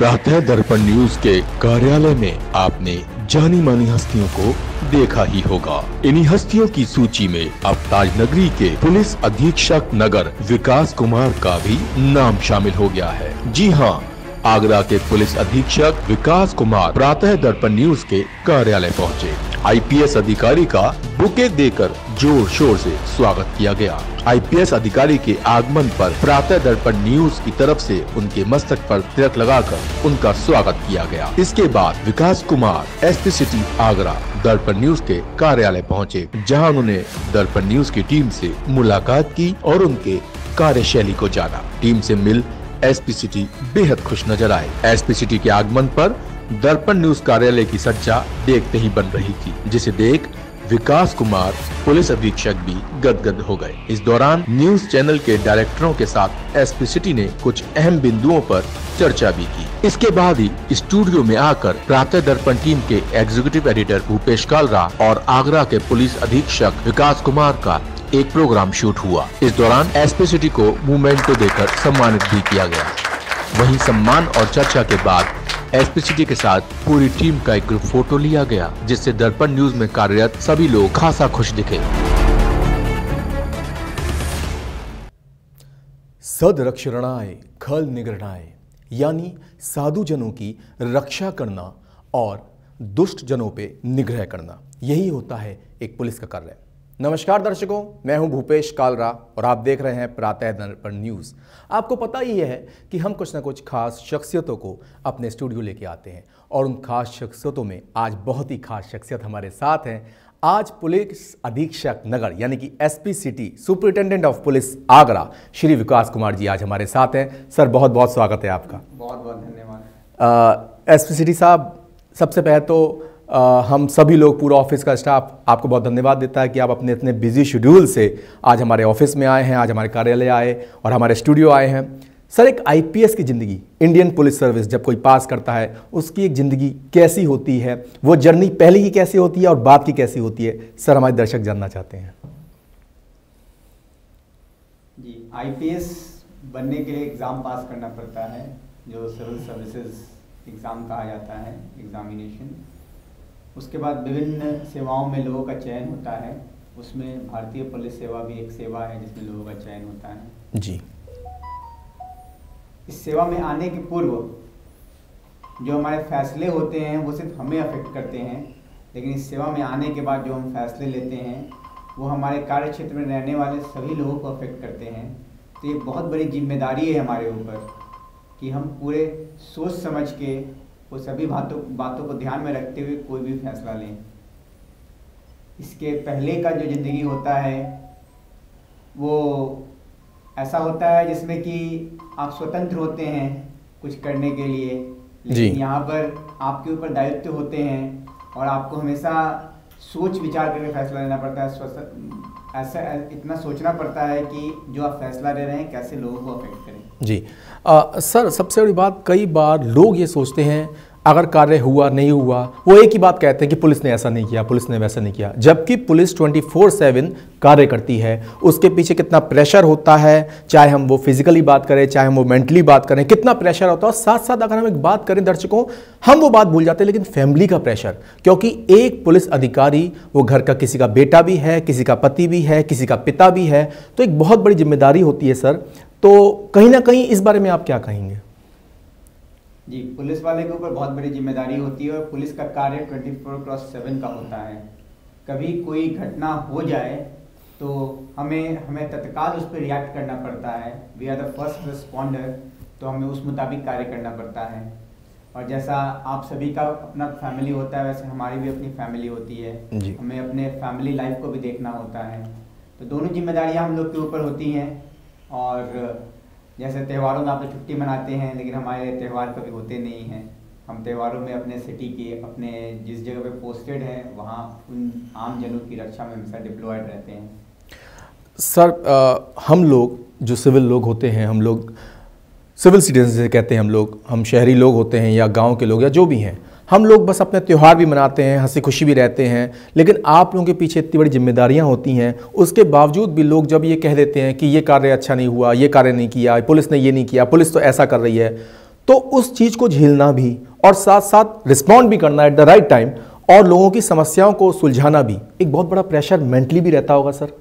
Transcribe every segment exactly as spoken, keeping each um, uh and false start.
प्रातः दर्पण न्यूज के कार्यालय में आपने जानी मानी हस्तियों को देखा ही होगा। इन्हीं हस्तियों की सूची में अब ताजनगरी के पुलिस अधीक्षक नगर विकास कुमार का भी नाम शामिल हो गया है। जी हाँ, आगरा के पुलिस अधीक्षक विकास कुमार प्रातः दर्पण न्यूज के कार्यालय पहुँचे। आईपीएस अधिकारी का बुके देकर जोर शोर से स्वागत किया गया। आईपीएस अधिकारी के आगमन पर प्रातः दर्पण न्यूज की तरफ से उनके मस्तक पर तिलक लगाकर उनका स्वागत किया गया। इसके बाद Vikas Kumar SP city Agra Darpan news के कार्यालय पहुंचे, जहां उन्होंने दर्पण न्यूज की टीम से मुलाकात की और उनके कार्यशैली को जाना। टीम से मिल एसपी सिटी बेहद खुश नजर आए। एसपी सिटी के आगमन पर दर्पण न्यूज कार्यालय की सज्जा देखते ही बन रही थी, जिसे देख विकास कुमार पुलिस अधीक्षक भी गदगद हो गए। इस दौरान न्यूज चैनल के डायरेक्टरों के साथ एसपी सिटी ने कुछ अहम बिंदुओं पर चर्चा भी की। इसके बाद ही स्टूडियो में आकर प्रातः दर्पण टीम के एग्जीक्यूटिव एडिटर भूपेश कालरा और आगरा के पुलिस अधीक्षक विकास कुमार का एक प्रोग्राम शूट हुआ। इस दौरान एसपी सिटी को मोमेंटो देकर सम्मानित भी किया गया। वहीं सम्मान और चर्चा के बाद एसपी सिटी के साथ पूरी टीम का एक ग्रुप फोटो लिया गया, जिससे दर्पण न्यूज में कार्यरत सभी लोग खासा खुश दिखे। सदरक्षरणाय खल निगरणाय, यानी साधु जनों की रक्षा करना और दुष्ट जनों पे निग्रह करना, यही होता है एक पुलिस का कार्य। नमस्कार दर्शकों, मैं हूं भूपेश कालरा और आप देख रहे हैं प्रातः दर्पण न्यूज़। आपको पता ही है कि हम कुछ ना कुछ खास शख्सियतों को अपने स्टूडियो लेके आते हैं और उन खास शख्सियतों में आज बहुत ही खास शख्सियत हमारे साथ हैं। आज पुलिस अधीक्षक नगर यानी कि SP city superintendent of police Agra Shri Vikas Kumar ji आज हमारे साथ हैं। सर, बहुत बहुत स्वागत है आपका। बहुत बहुत धन्यवाद। एसपी सिटी साहब, सबसे पहले तो Uh, हम सभी लोग, पूरा ऑफिस का स्टाफ आपको बहुत धन्यवाद देता है कि आप अपने इतने बिजी शेड्यूल से आज हमारे ऑफिस में आए हैं, आज हमारे कार्यालय आए और हमारे स्टूडियो आए हैं। सर, एक आईपीएस की ज़िंदगी, इंडियन पुलिस सर्विस जब कोई पास करता है, उसकी एक ज़िंदगी कैसी होती है, वो जर्नी पहले की कैसी होती है और बाद की कैसी होती है, सर हमारे दर्शक जानना चाहते हैं। जी, आईपीएस बनने के लिए एग्ज़ाम पास करना पड़ता है, जो सिविल सर्विसेज एग्ज़ाम कहा जाता है, एग्जामिनेशन। उसके बाद विभिन्न सेवाओं में लोगों का चयन होता है। उसमें भारतीय पुलिस सेवा भी एक सेवा है जिसमें लोगों का चयन होता है। जी। इस सेवा में आने के पूर्व जो हमारे फैसले होते हैं वो सिर्फ हमें अफेक्ट करते हैं, लेकिन इस सेवा में आने के बाद जो हम फैसले लेते हैं वो हमारे कार्य क्षेत्र में रहने वाले सभी लोगों को अफेक्ट करते हैं। तो ये बहुत बड़ी जिम्मेदारी है हमारे ऊपर कि हम पूरे सोच समझ के वो सभी बातों बातों को ध्यान में रखते हुए कोई भी फैसला लें। इसके पहले का जो ज़िंदगी होता है वो ऐसा होता है जिसमें कि आप स्वतंत्र होते हैं कुछ करने के लिए, लेकिन यहाँ पर आपके ऊपर दायित्व होते हैं और आपको हमेशा सोच विचार करके फैसला लेना पड़ता है। ऐसा इतना सोचना पड़ता है कि जो आप फैसला ले रहे हैं कैसे लोगों को अफेक्ट करें। जी आ, सर, सबसे बड़ी बात, कई बार लोग ये सोचते हैं अगर कार्य हुआ नहीं हुआ, वो एक ही बात कहते हैं कि पुलिस ने ऐसा नहीं किया, पुलिस ने वैसा नहीं किया, जबकि पुलिस ट्वेंटी फोर सेवन कार्य करती है। उसके पीछे कितना प्रेशर होता है, चाहे हम वो फिजिकली बात करें, चाहे हम वो मेंटली बात करें, कितना प्रेशर होता है। और साथ साथ अगर हम एक बात करें दर्शकों, हम वो बात भूल जाते हैं, लेकिन फैमिली का प्रेशर, क्योंकि एक पुलिस अधिकारी वो घर का किसी का बेटा भी है, किसी का पति भी है, किसी का पिता भी है, तो एक बहुत बड़ी जिम्मेदारी होती है। सर, तो कहीं ना कहीं इस बारे में आप क्या कहेंगे? जी, पुलिस वाले के ऊपर बहुत बड़ी जिम्मेदारी होती है और पुलिस का कार्य ट्वेंटी फोर क्रॉस सेवन का होता है। कभी कोई घटना हो जाए तो हमें हमें तत्काल उस पर रिएक्ट करना पड़ता है। We are the first responder, तो हमें उस मुताबिक कार्य करना पड़ता है। और जैसा आप सभी का अपना फैमिली होता है, वैसे हमारी भी अपनी फैमिली होती है। हमें अपने फैमिली लाइफ को भी देखना होता है। तो दोनों जिम्मेदारियाँ हम लोग के ऊपर होती हैं। और जैसे त्योहारों में आप तो छुट्टी मनाते हैं, लेकिन हमारे त्योहार कभी होते नहीं हैं। हम त्योहारों में अपने सिटी के, अपने जिस जगह पे पोस्टेड हैं, वहाँ उन आम जनों की रक्षा में हमेशा डिप्लॉयड रहते हैं। सर, आ, हम लोग जो सिविल लोग होते हैं, हम लोग सिविल सिटीजन जैसे कहते हैं, हम लोग हम शहरी लोग होते हैं या गाँव के लोग या जो भी हैं, हम लोग बस अपने त्यौहार भी मनाते हैं, हंसी खुशी भी रहते हैं, लेकिन आप लोगों के पीछे इतनी बड़ी जिम्मेदारियां होती हैं। उसके बावजूद भी लोग जब ये कह देते हैं कि ये कार्य अच्छा नहीं हुआ, ये कार्य नहीं किया, पुलिस ने ये नहीं किया, पुलिस तो ऐसा कर रही है, तो उस चीज़ को झेलना भी और साथ साथ रिस्पॉन्ड भी करना एट द राइट टाइम और लोगों की समस्याओं को सुलझाना भी एक बहुत बड़ा प्रेशर मेंटली भी रहता होगा सर।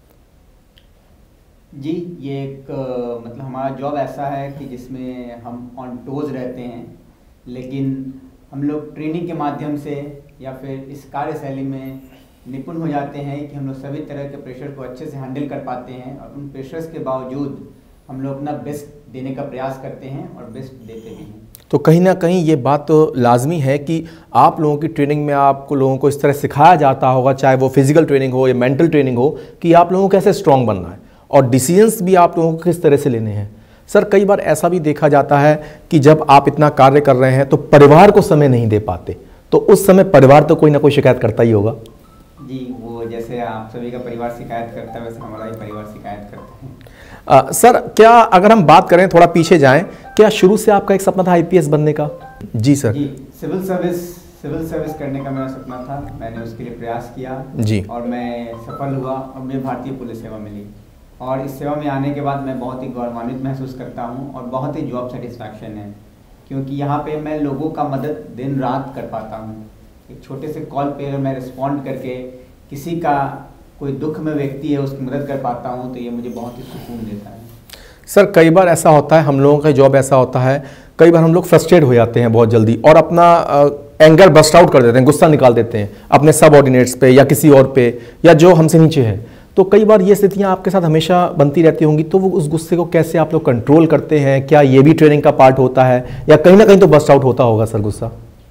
जी, ये एक आ, मतलब हमारा जॉब ऐसा है कि जिसमें हम ऑन टोज रहते हैं, लेकिन हम लोग ट्रेनिंग के माध्यम से या फिर इस कार्यशैली में निपुण हो जाते हैं कि हम लोग सभी तरह के प्रेशर को अच्छे से हैंडल कर पाते हैं और उन प्रेशर्स के बावजूद हम लोग अपना बेस्ट देने का प्रयास करते हैं और बेस्ट देते भी हैं। तो कहीं ना कहीं ये बात तो लाजमी है कि आप लोगों की ट्रेनिंग में आपको लोगों को इस तरह सिखाया जाता होगा, चाहे वो फिजिकल ट्रेनिंग हो या मेंटल ट्रेनिंग हो, कि आप लोगों को कैसे स्ट्रांग बनना है और डिसीजंस भी आप लोगों को किस तरह से लेने हैं। सर कई बार ऐसा भी देखा जाता है कि जब आप इतना कार्य कर रहे हैं तो परिवार को समय नहीं दे पाते, तो उस समय परिवार तो कोई ना कोई शिकायत करता ही होगा। जी, वो जैसे आप सभी का परिवार शिकायत करता है वैसे हमारा ही परिवार शिकायत करता है। आ, सर क्या अगर हम बात करें, थोड़ा पीछे जाएं, क्या शुरू से आपका एक सपना था आईपीएस बनने का? जी सर। जी, सिविल सर्विस सिविल सर्विस करने का मेरा सपना था। मैंने उसके लिए प्रयास किया जी और मैं सफल हुआ और मुझे भारतीय पुलिस सेवा मिली और इस सेवा में आने के बाद मैं बहुत ही गौरवान्वित महसूस करता हूँ और बहुत ही जॉब सेटिस्फैक्शन है, क्योंकि यहाँ पे मैं लोगों का मदद दिन रात कर पाता हूँ। एक छोटे से कॉल पे अगर मैं रिस्पॉन्ड करके किसी का कोई दुख में व्यक्ति है उसकी मदद कर पाता हूँ तो ये मुझे बहुत ही सुकून देता है। सर कई बार ऐसा होता है, हम लोगों का जॉब ऐसा होता है, कई बार हम लोग फ्रस्ट्रेट हो जाते हैं बहुत जल्दी और अपना एंगर बस्ट आउट कर देते हैं, गुस्सा निकाल देते हैं अपने सबऑर्डिनेट्स पे या किसी और पे या जो हमसे नीचे है। तो कई बार ये स्थितियाँ आपके साथ हमेशा बनती रहती होंगी, तो वो उस गुस्से को कैसे आप लोग कंट्रोल करते हैं? क्या ये भी ट्रेनिंग का पार्ट होता है या कहीं ना कहीं तो बस्ट आउट होता होगा सर गुस्सा?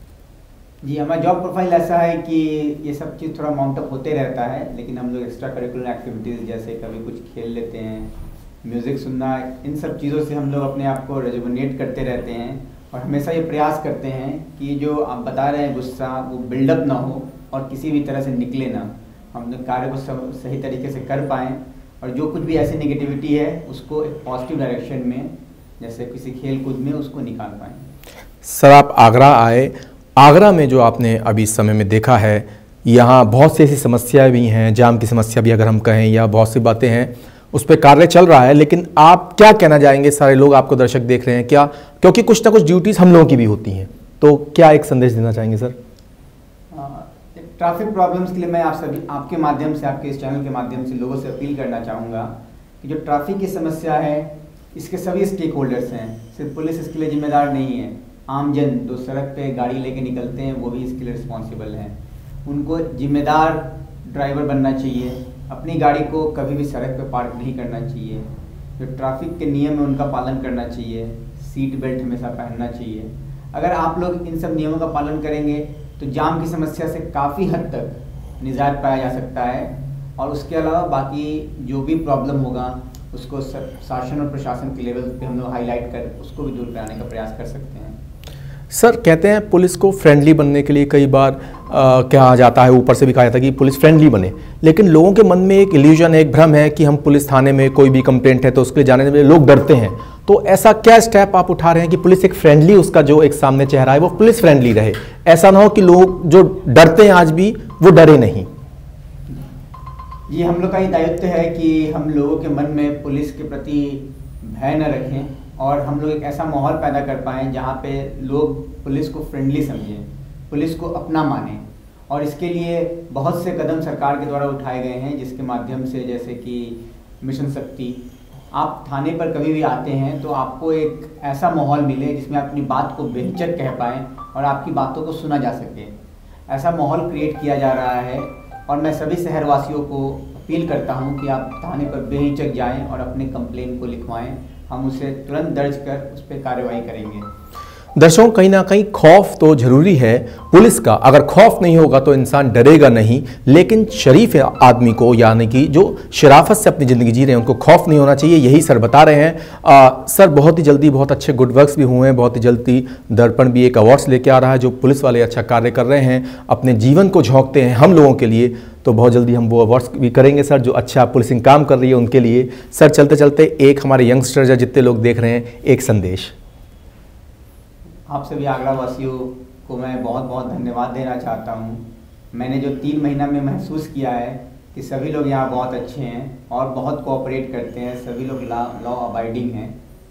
जी, हमारा जॉब प्रोफाइल ऐसा है कि ये सब चीज़ थोड़ा माउंट अप होते रहता है, लेकिन हम लोग एक्स्ट्रा करिकुलर एक्टिविटीज़ जैसे कभी कुछ खेल लेते हैं, म्यूज़िक सुनना, इन सब चीज़ों से हम लोग अपने आप को रेजुविनेट करते रहते हैं और हमेशा ये प्रयास करते हैं कि जो आप बता रहे हैं गुस्सा वो बिल्डअप ना हो और किसी भी तरह से निकले ना, हम लोग कार्य को सब सही तरीके से कर पाएँ और जो कुछ भी ऐसी नेगेटिविटी है उसको एक पॉजिटिव डायरेक्शन में जैसे किसी खेल कूद में उसको निकाल पाएँ। सर आप आगरा आए, आगरा में जो आपने अभी इस समय में देखा है, यहाँ बहुत सी ऐसी समस्याएं भी हैं, जाम की समस्या भी अगर हम कहें या बहुत सी बातें हैं, उस पर कार्य चल रहा है, लेकिन आप क्या कहना चाहेंगे? सारे लोग आपको दर्शक देख रहे हैं क्या, क्योंकि कुछ ना कुछ ड्यूटीज़ हम लोगों की भी होती हैं, तो क्या एक संदेश देना चाहेंगे सर? ट्रैफिक प्रॉब्लम्स के लिए मैं आप सभी आपके माध्यम से, आपके इस चैनल के माध्यम से लोगों से अपील करना चाहूँगा कि जो ट्रैफिक की समस्या है इसके सभी स्टेक होल्डर्स हैं, सिर्फ पुलिस इसके लिए जिम्मेदार नहीं है, आमजन जो सड़क पे गाड़ी लेके निकलते हैं वो भी इसके लिए रिस्पॉन्सिबल हैं। उनको जिम्मेदार ड्राइवर बनना चाहिए, अपनी गाड़ी को कभी भी सड़क पे पार्क नहीं करना चाहिए, जो ट्रैफिक के नियम है उनका पालन करना चाहिए, सीट बेल्ट हमेशा पहनना चाहिए। अगर आप लोग इन सब नियमों का पालन करेंगे तो जाम की समस्या से काफ़ी हद तक निजात पाया जा सकता है और उसके अलावा बाकी जो भी प्रॉब्लम होगा उसको शासन और प्रशासन के लेवल पे हम लोग हाईलाइट कर उसको भी दूर कराने का प्रयास कर सकते हैं। सर कहते हैं पुलिस को फ्रेंडली बनने के लिए कई बार आ, कहा जाता है, ऊपर से भी कहा जाता है कि पुलिस फ्रेंडली बने, लेकिन लोगों के मन में एक इल्यूजन है, एक भ्रम है कि हम पुलिस थाने में कोई भी कंप्लेंट है तो उसके लिए जाने में लोग डरते हैं। तो ऐसा क्या स्टेप आप उठा रहे हैं कि पुलिस एक फ्रेंडली, उसका जो एक सामने चेहरा है वो पुलिस फ्रेंडली रहे, ऐसा ना हो कि लोग जो डरते हैं आज भी वो डरे नहीं? ये हम लोग का ही दायित्व है कि हम लोगों के मन में पुलिस के प्रति भय न रखें और हम लोग एक ऐसा माहौल पैदा कर पाएँ जहाँ पे लोग पुलिस को फ्रेंडली समझें, पुलिस को अपना माने। और इसके लिए बहुत से कदम सरकार के द्वारा उठाए गए हैं, जिसके माध्यम से जैसे कि मिशन शक्ति, आप थाने पर कभी भी आते हैं तो आपको एक ऐसा माहौल मिले जिसमें आप अपनी बात को बेहिचक कह पाएँ और आपकी बातों को सुना जा सके, ऐसा माहौल क्रिएट किया जा रहा है। और मैं सभी शहरवासियों को अपील करता हूं कि आप थाने पर बेहिचक जाएं और अपने कंप्लेन को लिखवाएं, हम उसे तुरंत दर्ज कर उस पर कार्रवाई करेंगे। दर्शकों कहीं ना कहीं खौफ तो जरूरी है पुलिस का, अगर खौफ नहीं होगा तो इंसान डरेगा नहीं, लेकिन शरीफ आदमी को, यानी कि जो शराफत से अपनी ज़िंदगी जी रहे हैं, उनको खौफ नहीं होना चाहिए, यही सर बता रहे हैं। आ, सर बहुत ही जल्दी बहुत अच्छे गुड वर्क्स भी हुए हैं, बहुत ही जल्दी दर्पण भी एक अवार्ड्स लेके आ रहा है, जो पुलिस वाले अच्छा कार्य कर रहे हैं, अपने जीवन को झोंकते हैं हम लोगों के लिए, तो बहुत जल्दी हम वो अवार्ड्स भी करेंगे सर, जो अच्छा पुलिसिंग काम कर रही है उनके लिए। सर चलते चलते एक हमारे यंगस्टर्स या जितने लोग देख रहे हैं, एक संदेश। आप सभी आगरा वासियों को मैं बहुत बहुत धन्यवाद देना चाहता हूँ। मैंने जो तीन महीना में महसूस किया है कि सभी लोग यहाँ बहुत अच्छे हैं और बहुत कोऑपरेट करते हैं, सभी लोग लॉ अबाइडिंग हैं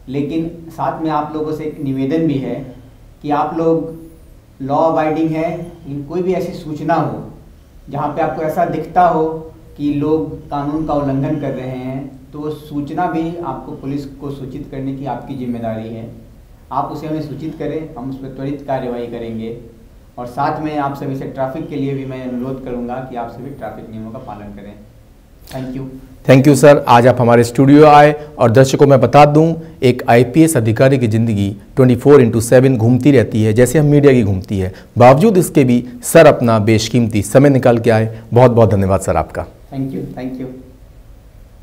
लेकिन साथ में आप लोगों से एक निवेदन भी है कि आप लोग लॉ अबाइडिंग है, लेकिन कोई भी ऐसी सूचना हो जहाँ पे आपको ऐसा दिखता हो कि लोग कानून का उल्लंघन कर रहे हैं, तो वो सूचना भी आपको पुलिस को सूचित करने की आपकी जिम्मेदारी है। आप उसे हमें सूचित करें, हम उस पर त्वरित कार्यवाही करेंगे। और साथ में आप सभी से ट्रैफिक के लिए भी मैं अनुरोध करूंगा कि आप सभी ट्रैफिक नियमों का पालन करें। Thank you. Thank you sir, आज आप हमारे स्टूडियो आए। और दर्शकों मैं बता दूं, एक आईपीएस अधिकारी की ज़िंदगी चौबीस इंटू सात घूमती रहती है, जैसे हम मीडिया की घूमती है। बावजूद इसके भी सर अपना बेशकीमती समय निकाल के आए। बहुत बहुत धन्यवाद सर आपका। Thank you. Thank you.